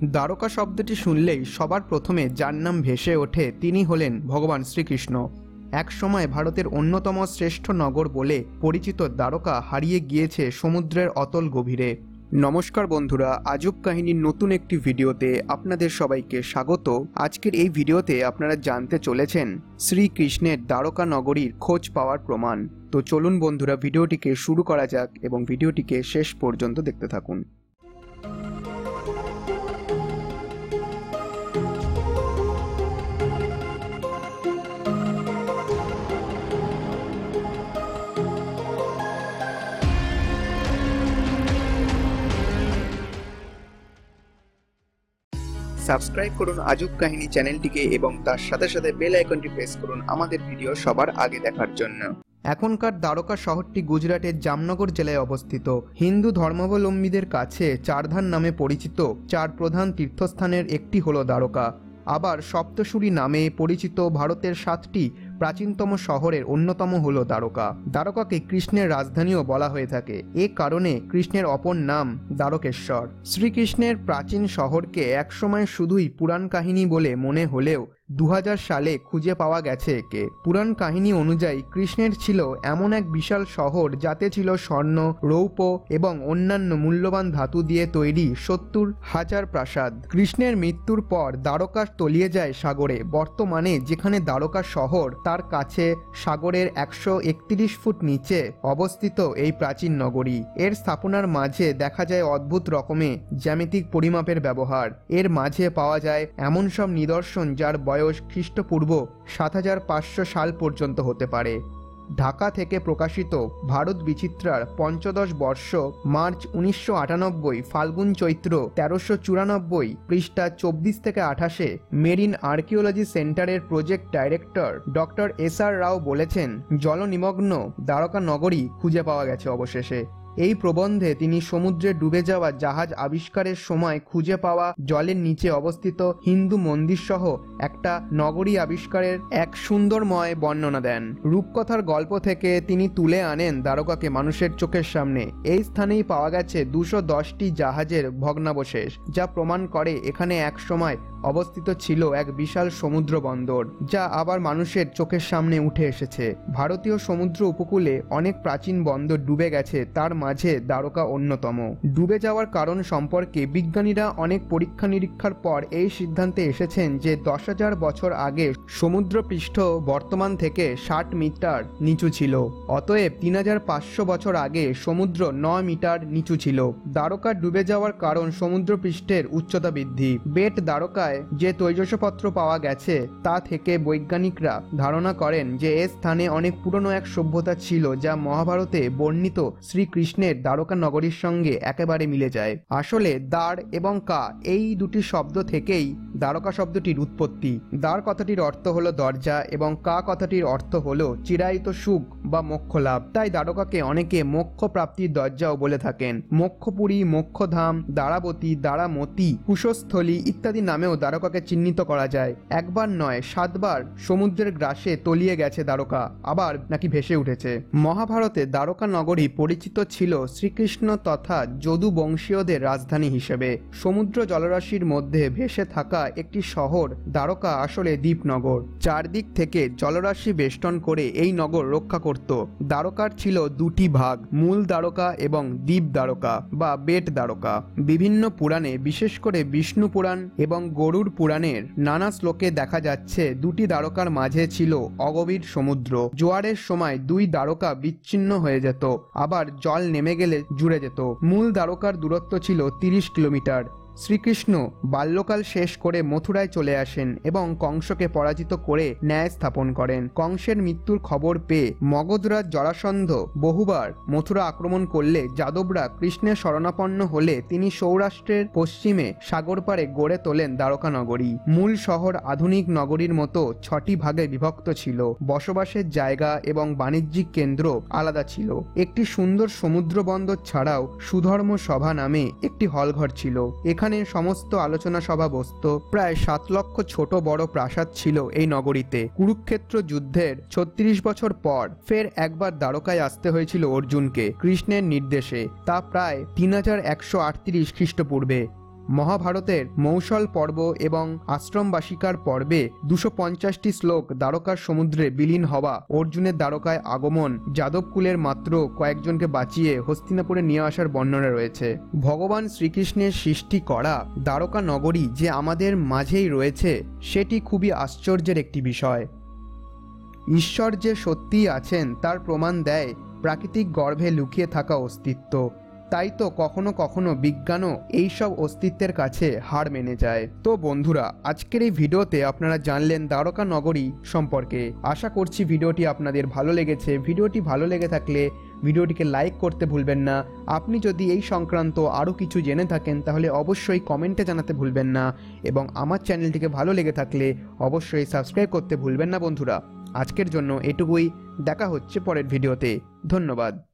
দ্বারকা শব্দটি শুনলেই সবার প্রথমে যার নাম ভেসে ওঠে তিনি হলেন ভগবান শ্রীকৃষ্ণ। এক সময় ভারতের অন্যতম শ্রেষ্ঠ নগর বলে পরিচিত দ্বারকা হারিয়ে গিয়েছে সমুদ্রের অতল গভীরে। নমস্কার বন্ধুরা, আজব কাহিনীর নতুন একটি ভিডিওতে আপনাদের সবাইকে স্বাগত। আজকের এই ভিডিওতে আপনারা জানতে চলেছেন শ্রীকৃষ্ণের দ্বারকা নগরীর খোঁজ পাওয়ার প্রমাণ। তো চলুন বন্ধুরা, ভিডিওটিকে শুরু করা যাক এবং ভিডিওটিকে শেষ পর্যন্ত দেখতে থাকুন। সাবস্ক্রাইব করুন আজব কাহিনী চ্যানেলটিকে এবং তার সাথে সাথে বেল আইকনটি প্রেস করুন আমাদের ভিডিও সবার আগে দেখার জন্য। এখনকার দ্বারকা শহরটি গুজরাটের জামনগর জেলায় অবস্থিত। হিন্দু ধর্মাবলম্বীদের কাছে চারধাম নামে পরিচিত চার প্রধান তীর্থস্থানের একটি হলো দ্বারকা। আবার সপ্তসুরি নামে পরিচিত ভারতের 7টি প্রাচীনতম শহরের অন্যতম হল দ্বারকা। দ্বারকাকে কৃষ্ণের রাজধানীও বলা হয়ে থাকে। এ কারণে কৃষ্ণের অপর নাম দ্বারকেশ্বর। শ্রীকৃষ্ণের প্রাচীন শহরকে একসময় শুধুই পুরাণ কাহিনী বলে মনে হলেও 2000 সালে খুঁজে পাওয়া গেছে একে। পুরাণ কাহিনী অনুযায়ী কৃষ্ণের ছিল এমন এক বিশাল শহর যাতে ছিল স্বর্ণ, রৌপ্য এবং অন্যান্য মূল্যবান ধাতু দিয়ে তৈরি 70,000 প্রাসাদ। কৃষ্ণের মৃত্যুর পর দ্বারকা তলিয়ে যায় সাগরে। বর্তমানে যেখানে দ্বারকা শহর তার কাছে সাগরের 131 ফুট নিচে অবস্থিত এই প্রাচীন নগরী। এর স্থাপনার মাঝে দেখা যায় অদ্ভুত রকমে জ্যামিতিক পরিমাপের ব্যবহার। এর মাঝে পাওয়া যায় এমন সব নিদর্শন যার বয়স খ্রিস্টপূর্ব 7500 সাল পর্যন্ত হতে পারে। ঢাকা থেকে প্রকাশিত ভারত বিচিত্রার 15 বর্ষ, মার্চ 1998, ফাল্গুন চৈত্র 1394, পৃষ্ঠা 24 থেকে 28। মেরিন আর্কিওলজি সেন্টারের project director doctor SR Rao বলেছেন, জলনিমগ্ন দ্বারকা নগরী খুঁজে পাওয়া গেছে অবশেষে। এই প্রবন্ধে তিনি সমুদ্রে ডুবে যাওয়া জাহাজ আবিষ্কারের সময় খুঁজে পাওয়া জলের নিচে অবস্থিত হিন্দু মন্দির সহ একটা নগরী আবিষ্কারের এক সুন্দরময় বর্ণনা দেন। রূপকথার গল্প থেকে তিনি তুলে আনেন দ্বারকাকে মানুষের চোখের সামনে। এই স্থানেই পাওয়া গেছে 210টি জাহাজের ভগ্নাবশেষ, যা প্রমাণ করে এখানে এক সময় অবস্থিত ছিল এক বিশাল সমুদ্র বন্দর, যা আবার মানুষের চোখের সামনে উঠে এসেছে। ভারতীয় সমুদ্র উপকূলে অনেক প্রাচীন বন্দর ডুবে গেছে, তার মাঝে দ্বারকা অন্যতম। ডুবে যাওয়ার কারণ সম্পর্কে বিজ্ঞানীরা অনেক পরীক্ষা নিরীক্ষার পর এই সিদ্ধান্তে এসেছেন যে 10,000 বছর আগে সমুদ্রপৃষ্ঠ বর্তমান থেকে 60 মিটার নিচু ছিল। অতএব 3500 বছর আগে সমুদ্র 9 মিটার নিচু ছিল। দ্বারকা ডুবে যাওয়ার কারণ সমুদ্রপৃষ্ঠের উচ্চতা বৃদ্ধি। বেট দ্বারকায় যে তৈজসপত্র পাওয়া গেছে তা থেকে বৈজ্ঞানিকরা ধারণা করেন যে এ স্থানে অনেক পুরনো এক সভ্যতা ছিল, যা মহাভারতে বর্ণিত শ্রীকৃষ্ণের দ্বারকা নগরীর সঙ্গে একেবারে মিলে যায়। আসলে দ্বার এবং কা এই দুটি শব্দ থেকেই দ্বারকা শব্দটির উৎপত্তি। দ্বার কথাটির অর্থ হলো দরজা এবং কা কথাটির অর্থ হলো চিরায়িত সুখ বা মোক্ষ লাভ। তাই দ্বারকাকে অনেকে মোক্ষ প্রাপ্তির দরজাও বলে থাকেন। মোক্ষপুরী, মোক্ষধাম, দ্বারাবতী, দ্বারামতি, কুশস্থলী ইত্যাদি নামেও দ্বারকাকে চিহ্নিত করা যায়। একবার নয়, 7 বার সমুদ্রের গ্রাসে তলিয়ে গেছে দ্বারকা, আবার নাকি ভেসে উঠেছে। মহাভারতে দ্বারকা নগরী পরিচিত ছিল শ্রীকৃষ্ণ তথা যদু বংশীয়দের রাজধানী হিসেবে। সমুদ্র জলরাশির মধ্যে ভেসে থাকা একটি শহর দ্বারকা আসলে দ্বীপনগর। চারদিক থেকে জলরাশি বেষ্টন করে এই নগর রক্ষা করত। দ্বারকার ছিল দুটি ভাগ, মূল দ্বারকা এবং দ্বীপ দ্বারকা বা বেট দ্বারকা। বিভিন্ন পুরাণে, বিশেষ করে বিষ্ণু পুরাণ এবং গরুড় পুরাণের নানা শ্লোকে দেখা যাচ্ছে দুটি দ্বারকার মাঝে ছিল অগভীর সমুদ্র। জোয়ারের সময় দুই দ্বারকা বিচ্ছিন্ন হয়ে যেত, আবার জল নেমে গেলে জুড়ে যেত। মূল দ্বারকার দূরত্ব ছিল 30 কিলোমিটার। শ্রীকৃষ্ণ বাল্যকাল শেষ করে মথুরায় চলে আসেন এবং কংসকে পরাজিত করে ন্যায় স্থাপন করেন। কংসের মৃত্যুর খবর পেয়ে মগধরাজ জরাসন্ধ বহুবার মথুরা আক্রমণ করলে যাদবরা কৃষ্ণের শরণাপন্ন হলে তিনি সৌরাষ্ট্রের পশ্চিমে সাগর পাড়ে গড়ে তোলেন দ্বারকা নগরী। মূল শহর আধুনিক নগরীর মতো 6টি ভাগে বিভক্ত ছিল। বসবাসের জায়গা এবং বাণিজ্যিক কেন্দ্র আলাদা ছিল। একটি সুন্দর সমুদ্র বন্দর ছাড়াও সুধর্ম সভা নামে একটি হলঘর ছিল। এখানে সমস্ত আলোচনা সভা বসত। প্রায় 7 লক্ষ ছোট বড় প্রাসাদ ছিল এই নগরীতে। কুরুক্ষেত্র যুদ্ধের 36 বছর পর ফের একবার দ্বারকায় আসতে হয়েছিল অর্জুনকে কৃষ্ণের নির্দেশে। তা প্রায় 3138 খ্রিস্টপূর্বে। মহাভারতের মৌসল পর্ব এবং আশ্রমবাসিকার পর্বে 250টি শ্লোক, দ্বারকার সমুদ্রে বিলীন হওয়া, অর্জুনের দ্বারকায় আগমন, যাদবকুলের মাত্র কয়েকজনকে বাঁচিয়ে হস্তিনাপুরে নিয়ে আসার বর্ণনা রয়েছে। ভগবান শ্রীকৃষ্ণের সৃষ্টি করা দ্বারকা নগরী যে আমাদের মাঝেই রয়েছে সেটি খুবই আশ্চর্যের একটি বিষয়। ঈশ্বর যে সত্যিই আছেন তার প্রমাণ দেয় প্রাকৃতিক গর্ভে লুকিয়ে থাকা অস্তিত্ব। তাই তো কখনো কখনো বিজ্ঞানও এইসব অস্তিত্বের কাছে হার মেনে যায়। তো বন্ধুরা, আজকের এই ভিডিওতে আপনারা জানলেন দ্বারকা নগরী সম্পর্কে। আশা করছি ভিডিওটি আপনাদের ভালো লেগেছে। ভিডিওটি ভালো লেগে থাকলে ভিডিওটিকে লাইক করতে ভুলবেন না। আপনি যদি এই সংক্রান্ত আরও কিছু জেনে থাকেন তাহলে অবশ্যই কমেন্টে জানাতে ভুলবেন না, এবং আমার চ্যানেলটিকে ভালো লেগে থাকলে অবশ্যই সাবস্ক্রাইব করতে ভুলবেন না বন্ধুরা। আজকের জন্য এটুকুই, দেখা হচ্ছে পরের ভিডিওতে। ধন্যবাদ।